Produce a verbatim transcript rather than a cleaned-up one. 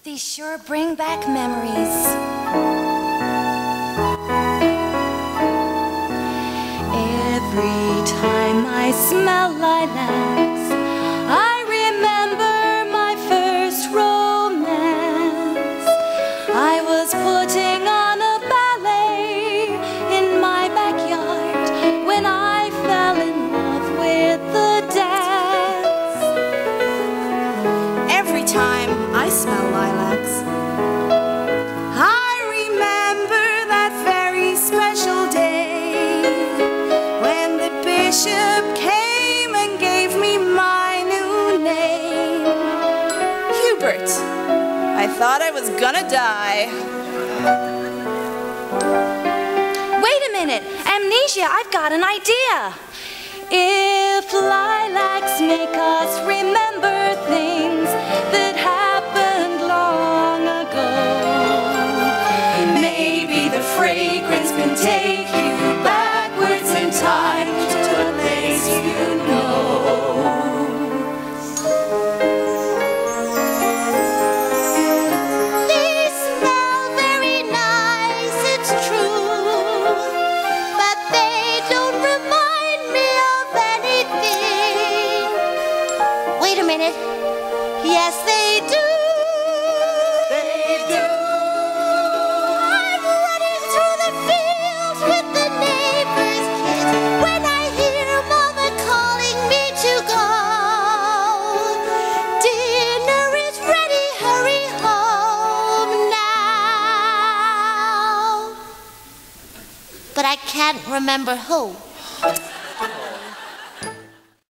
These sure bring back memories. Every time I smell lilacs, I remember my first romance. I was putting on a ballet in my backyard when I fell in love with the dance. Every time I smell lilacs, I remember that very special day when the bishop came and gave me my new name. Hubert, I thought I was gonna die. Wait a minute, Amnesia, I've got an idea. If lilacs make us remember things that happened long ago, maybe the fragrance can take you backwards in time to a place you know. They smell very nice, it's true, but they don't remind me of anything. Wait a minute. Yes, they do. They do. I'm running through the fields with the neighbors' kids when I hear Mama calling me to go. Dinner is ready, hurry home now. But I can't remember who.